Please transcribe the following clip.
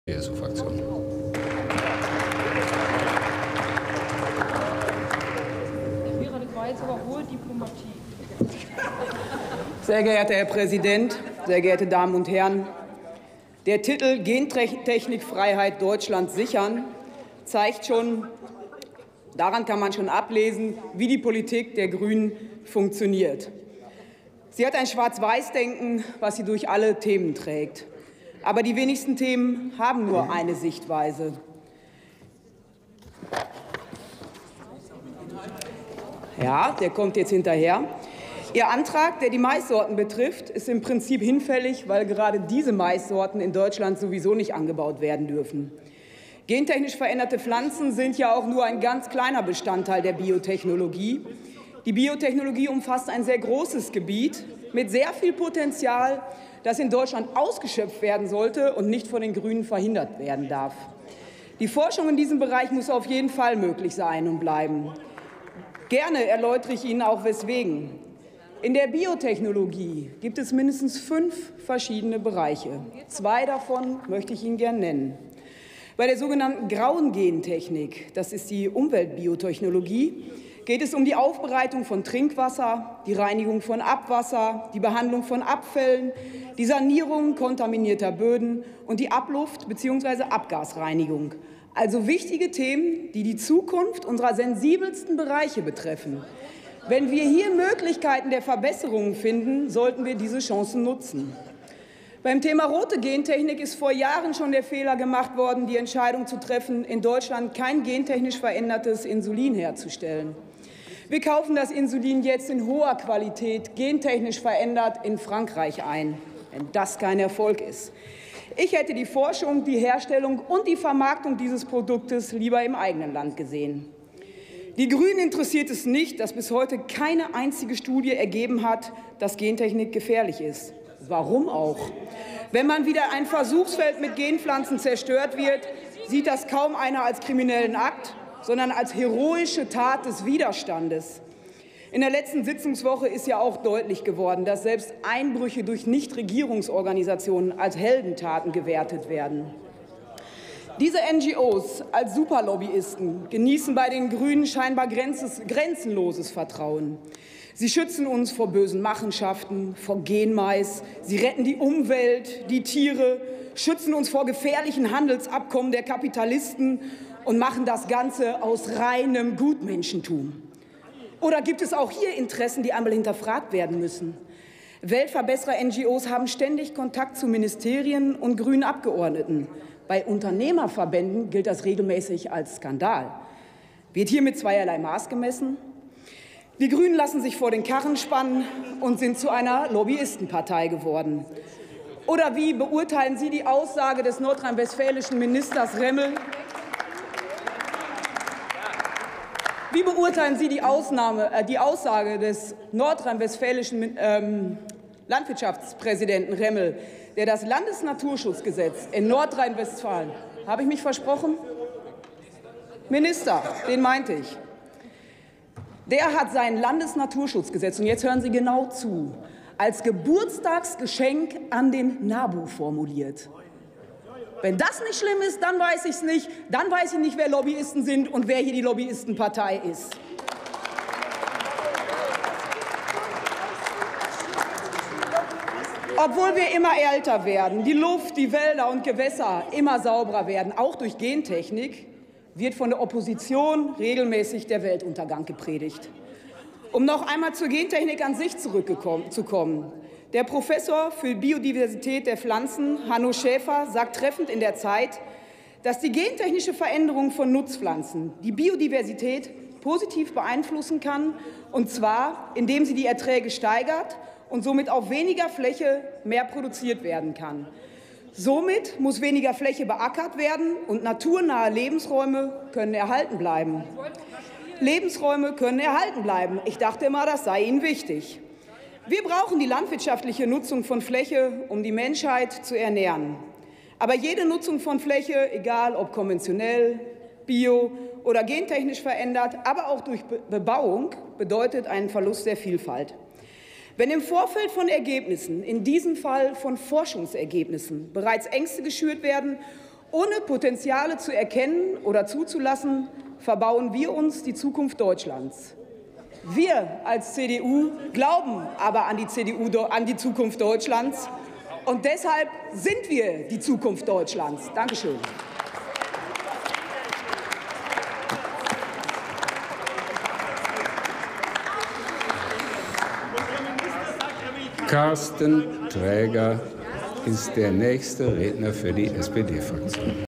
CSU-Fraktion. Sehr geehrter Herr Präsident, sehr geehrte Damen und Herren! Der Titel Gentechnikfreiheit Deutschland sichern zeigt schon, daran kann man schon ablesen, wie die Politik der Grünen funktioniert. Sie hat ein Schwarz-Weiß-Denken, was sie durch alle Themen trägt. Aber die wenigsten Themen haben nur eine Sichtweise. Ja, der kommt jetzt hinterher. Ihr Antrag, der die Maissorten betrifft, ist im Prinzip hinfällig, weil gerade diese Maissorten in Deutschland sowieso nicht angebaut werden dürfen. Gentechnisch veränderte Pflanzen sind ja auch nur ein ganz kleiner Bestandteil der Biotechnologie. Die Biotechnologie umfasst ein sehr großes Gebiet mit sehr viel Potenzial, das in Deutschland ausgeschöpft werden sollte und nicht von den Grünen verhindert werden darf. Die Forschung in diesem Bereich muss auf jeden Fall möglich sein und bleiben. Gerne erläutere ich Ihnen auch weswegen. In der Biotechnologie gibt es mindestens 5 verschiedene Bereiche. 2 davon möchte ich Ihnen gerne nennen. Bei der sogenannten grauen Gentechnik, das ist die Umweltbiotechnologie, geht es um die Aufbereitung von Trinkwasser, die Reinigung von Abwasser, die Behandlung von Abfällen, die Sanierung kontaminierter Böden und die Abluft- bzw. Abgasreinigung. Also wichtige Themen, die die Zukunft unserer sensibelsten Bereiche betreffen. Wenn wir hier Möglichkeiten der Verbesserungen finden, sollten wir diese Chancen nutzen. Beim Thema rote Gentechnik ist vor Jahren schon der Fehler gemacht worden, die Entscheidung zu treffen, in Deutschland kein gentechnisch verändertes Insulin herzustellen. Wir kaufen das Insulin jetzt in hoher Qualität, gentechnisch verändert, in Frankreich ein, wenn das kein Erfolg ist. Ich hätte die Forschung, die Herstellung und die Vermarktung dieses Produktes lieber im eigenen Land gesehen. Die Grünen interessiert es nicht, dass bis heute keine einzige Studie ergeben hat, dass Gentechnik gefährlich ist. Warum auch? Wenn man wieder ein Versuchsfeld mit Genpflanzen zerstört wird, sieht das kaum einer als kriminellen Akt, sondern als heroische Tat des Widerstandes. In der letzten Sitzungswoche ist ja auch deutlich geworden, dass selbst Einbrüche durch Nichtregierungsorganisationen als Heldentaten gewertet werden. Diese NGOs als Superlobbyisten genießen bei den Grünen scheinbar grenzenloses Vertrauen. Sie schützen uns vor bösen Machenschaften, vor Genmais. Sie retten die Umwelt, die Tiere, schützen uns vor gefährlichen Handelsabkommen der Kapitalisten und machen das Ganze aus reinem Gutmenschentum. Oder gibt es auch hier Interessen, die einmal hinterfragt werden müssen? Weltverbesserer-NGOs haben ständig Kontakt zu Ministerien und grünen Abgeordneten. Bei Unternehmerverbänden gilt das regelmäßig als Skandal. Wird hier mit zweierlei Maß gemessen? Die Grünen lassen sich vor den Karren spannen und sind zu einer Lobbyistenpartei geworden. Oder wie beurteilen Sie die Aussage des nordrhein-westfälischen Ministers Remmel? Wie beurteilen Sie die Aussage des nordrhein-westfälischen Landwirtschaftspräsidenten Remmel, der das Landesnaturschutzgesetz in Nordrhein-Westfalen, habe ich mich versprochen? Minister, den meinte ich. Der hat sein Landesnaturschutzgesetz, und jetzt hören Sie genau zu, als Geburtstagsgeschenk an den NABU formuliert. Wenn das nicht schlimm ist, dann weiß ich es nicht. Dann weiß ich nicht, wer Lobbyisten sind und wer hier die Lobbyistenpartei ist. Obwohl wir immer älter werden, die Luft, die Wälder und Gewässer immer sauberer werden, auch durch Gentechnik, wird von der Opposition regelmäßig der Weltuntergang gepredigt. Um noch einmal zur Gentechnik an sich zurückzukommen. Der Professor für Biodiversität der Pflanzen, Hanno Schäfer, sagt treffend in der Zeit, dass die gentechnische Veränderung von Nutzpflanzen die Biodiversität positiv beeinflussen kann, und zwar, indem sie die Erträge steigert und somit auf weniger Fläche mehr produziert werden kann. Somit muss weniger Fläche beackert werden und naturnahe Lebensräume können erhalten bleiben. Lebensräume können erhalten bleiben. Ich dachte immer, das sei Ihnen wichtig. Wir brauchen die landwirtschaftliche Nutzung von Fläche, um die Menschheit zu ernähren. Aber jede Nutzung von Fläche, egal ob konventionell, bio oder gentechnisch verändert, aber auch durch Bebauung, bedeutet einen Verlust der Vielfalt. Wenn im Vorfeld von Ergebnissen, in diesem Fall von Forschungsergebnissen, bereits Ängste geschürt werden Ohne Potenziale zu erkennen oder zuzulassen, verbauen wir uns die Zukunft Deutschlands. Wir als CDU glauben aber an die Zukunft Deutschlands. Und deshalb sind wir die Zukunft Deutschlands. Dankeschön. Carsten Träger ist der nächste Redner für die SPD-Fraktion.